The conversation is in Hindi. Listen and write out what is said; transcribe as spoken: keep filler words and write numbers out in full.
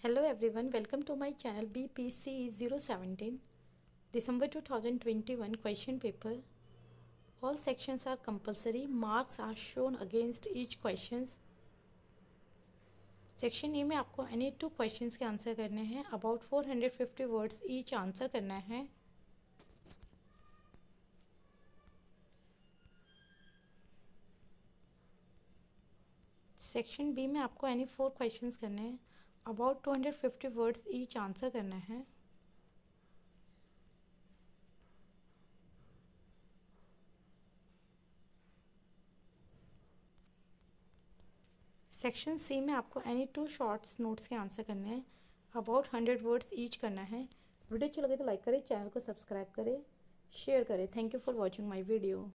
Hello everyone, welcome to my channel B P C zero one seven December two thousand twenty-one question paper. All sections are compulsory. Marks are shown against each questions. Section A में आपको एनी टू क्वेश्चंस के आंसर करने हैं. About four hundred fifty words each answer करना है. सेक्शन बी में आपको एनी फोर क्वेश्चंस करने हैं. About two hundred fifty words each answer करना है. सेक्शन सी में आपको एनी टू शॉर्ट्स नोट्स के आंसर करने हैं. अबाउट हंड्रेड वर्ड्स ईच करना है. वीडियो अच्छी लगे तो लाइक करें, चैनल को सब्सक्राइब करें, शेयर करें. Thank you for watching my video.